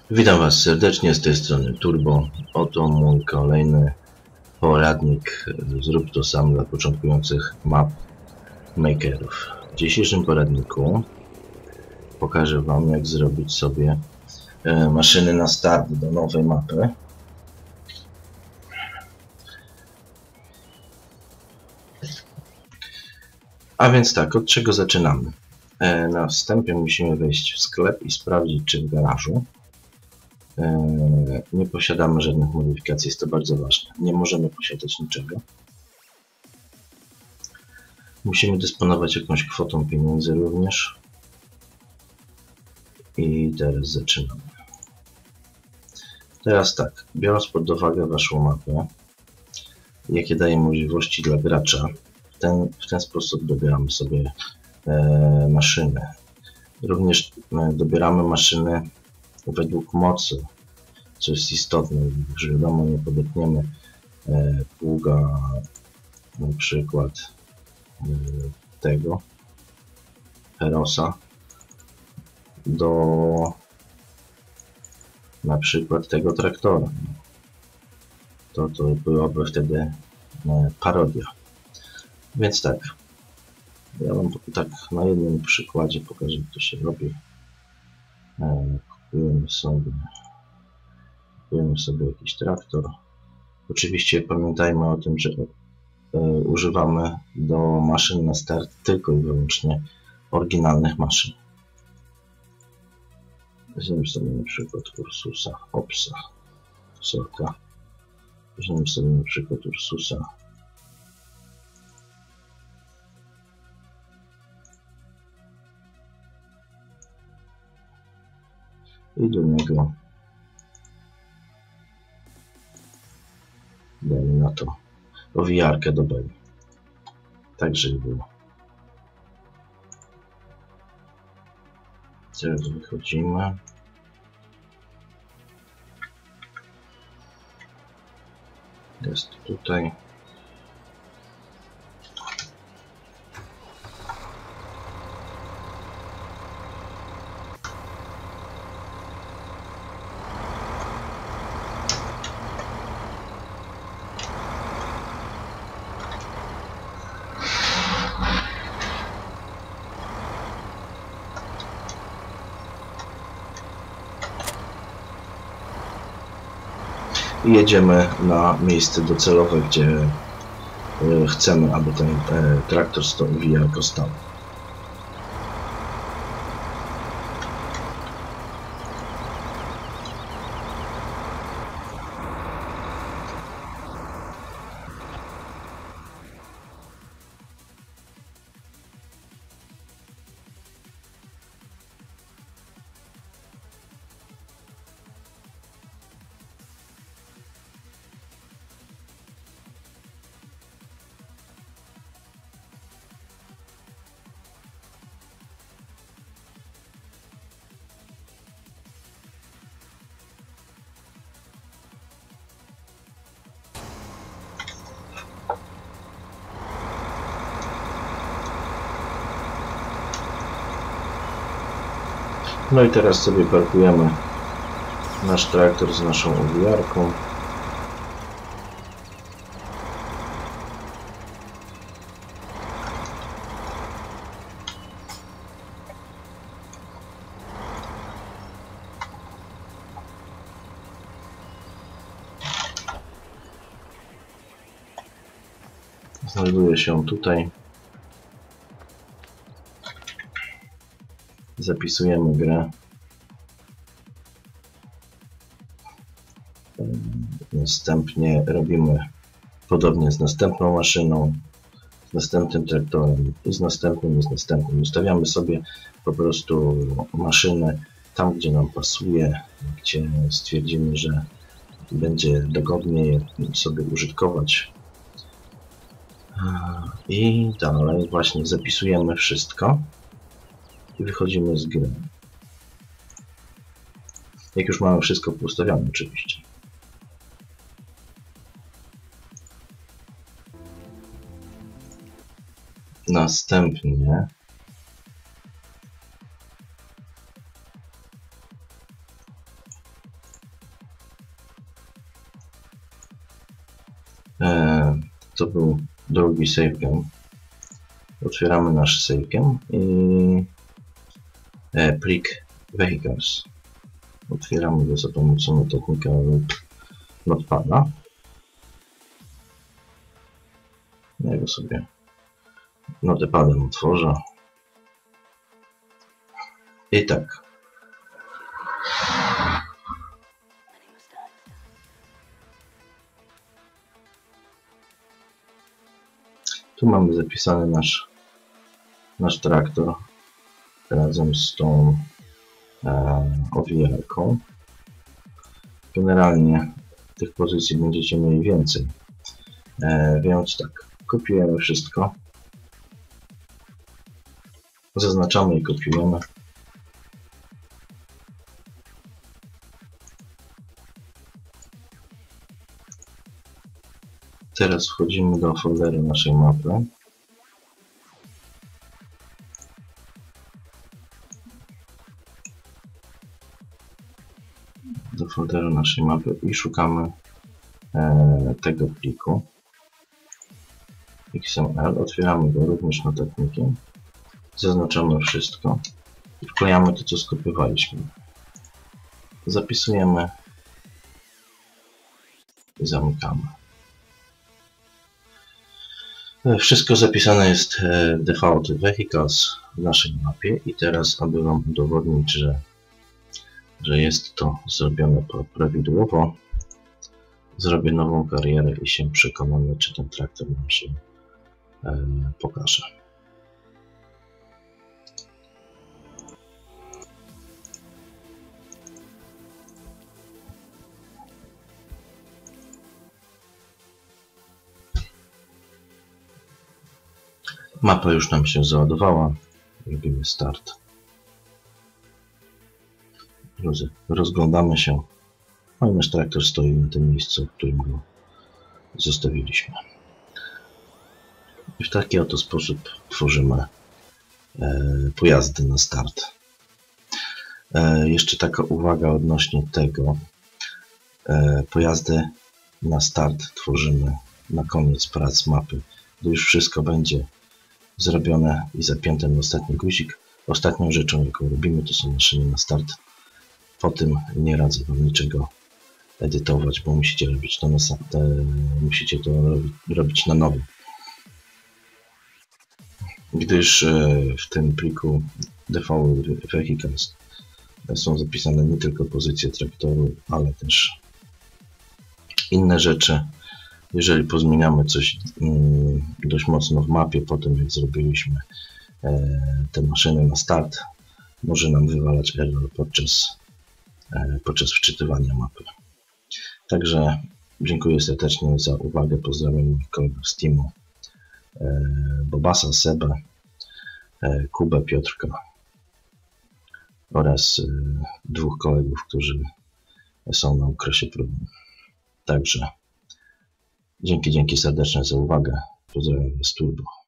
Witam Was serdecznie, z tej strony Turbo. Oto mój kolejny poradnik Zrób to sam dla początkujących map makerów. W dzisiejszym poradniku pokażę Wam, jak zrobić sobie maszyny na start do nowej mapy. A więc tak, od czego zaczynamy? Na wstępie musimy wejść w sklep i sprawdzić, czy w garażu nie posiadamy żadnych modyfikacji. Jest to bardzo ważne. Nie możemy posiadać niczego. Musimy dysponować jakąś kwotą pieniędzy również. I teraz zaczynamy. Teraz tak, biorąc pod uwagę Waszą mapę, jakie daje możliwości dla gracza, w ten sposób dobieramy sobie maszyny. Również dobieramy maszyny według mocy, co jest istotne, że wiadomo, nie podepniemy pługa na przykład tego Herosa do na przykład tego traktora. To byłaby wtedy parodia. Więc tak, ja Wam tak na jednym przykładzie pokażę, jak to się robi. Kupujemy sobie jakiś traktor. Oczywiście pamiętajmy o tym, że używamy do maszyn na start tylko i wyłącznie oryginalnych maszyn. Weźmiemy sobie na przykład Ursusa, Opsa, Sorka. Weźmiemy sobie na przykład Ursusa. I do niego dajmy na to owijarkę do beli. Tak, żeby było. Teraz wychodzimy. Jest tutaj. I jedziemy na miejsce docelowe, gdzie chcemy, aby ten traktor z tą owijarką stał. No i teraz sobie parkujemy nasz traktor z naszą owijarką. Znajduje się tutaj. Zapisujemy grę. Następnie robimy podobnie z następną maszyną, z następnym traktorem i z następnym, i z następnym. Ustawiamy sobie po prostu maszyny tam, gdzie nam pasuje, gdzie stwierdzimy, że będzie dogodnie je sobie użytkować. I dalej właśnie zapisujemy wszystko i wychodzimy z gry. Jak już mamy wszystko poustawione oczywiście. Następnie To był drugi save game. Otwieramy nasz save game i plik vehicles. Otwieramy go za pomocą notatnika lub notepada. Ja go sobie notepadem otworzę. I tak. Tu mamy zapisany nasz traktor razem z tą owijalką. Generalnie tych pozycji będziecie mieli więcej. Więc tak, kopiujemy wszystko. Zaznaczamy i kopiujemy. Teraz wchodzimy do folderu naszej mapy. Do folderu naszej mapy i szukamy tego pliku XML. Otwieramy go również notatnikiem. Zaznaczamy wszystko i wklejamy to, co skopiowaliśmy. Zapisujemy i zamykamy. Wszystko zapisane jest w default vehicles w naszej mapie i teraz, aby Wam udowodnić, że jest to zrobione prawidłowo, zrobię nową karierę i się przekonamy, czy ten traktor nam się pokaże. Mapa już nam się załadowała. Robimy start. Rozglądamy się. No i nasz traktor stoi na tym miejscu, w którym go zostawiliśmy. I w taki oto sposób tworzymy pojazdy na start. Jeszcze taka uwaga odnośnie tego. Pojazdy na start tworzymy na koniec prac mapy, gdy już wszystko będzie zrobione i zapięte na ostatni guzik. Ostatnią rzeczą, jaką robimy, to są maszyny na start. Po tym nie radzę Wam niczego edytować, bo musicie robić to robić na nowo. Gdyż w tym pliku default vehicles są zapisane nie tylko pozycje traktoru, ale też inne rzeczy. Jeżeli pozmieniamy coś dość mocno w mapie, po tym jak zrobiliśmy te maszyny na start, może nam wywalać error podczas wczytywania mapy. Także dziękuję serdecznie za uwagę. Pozdrawiam moich kolegów z teamu, Bobasa, Sebę, Kubę, Piotrka oraz dwóch kolegów, którzy są na okresie próbnym. Także dzięki serdeczne za uwagę. Pozdrawiam Was turbo.